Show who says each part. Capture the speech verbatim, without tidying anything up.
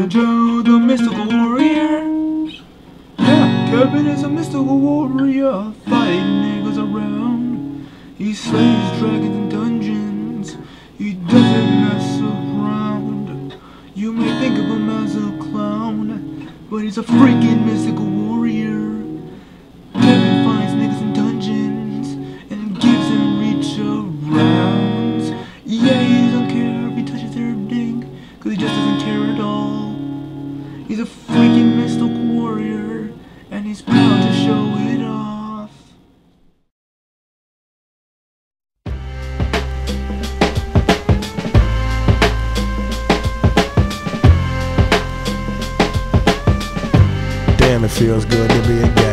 Speaker 1: Joe, the mystical warrior. Yeah, Kevin is a mystical warrior, fighting niggas around. He slays dragons in dungeons, he doesn't mess around. You may think of him as a clown, but he's a freaking mystical warrior. Kevin finds niggas in dungeons and gives them reach arounds. Yeah, he doesn't care if he touches their ding, cause he just doesn't care at all. He's a freaking mystical warrior, and he's proud to show it off.
Speaker 2: Damn, it feels good to be a